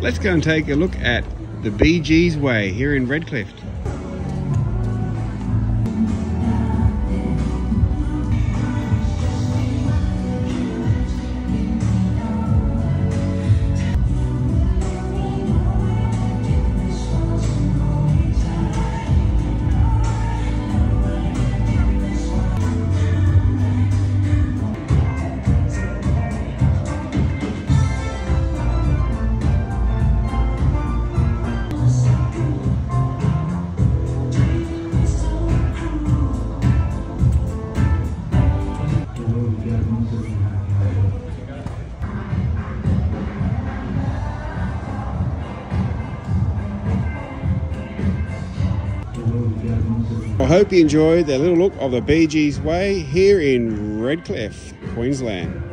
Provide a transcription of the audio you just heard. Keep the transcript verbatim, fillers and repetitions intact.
let's go and take a look at the Gees Way here in Redcliffe. I hope you enjoyed the little look of the Gees Way here in Redcliffe, Queensland.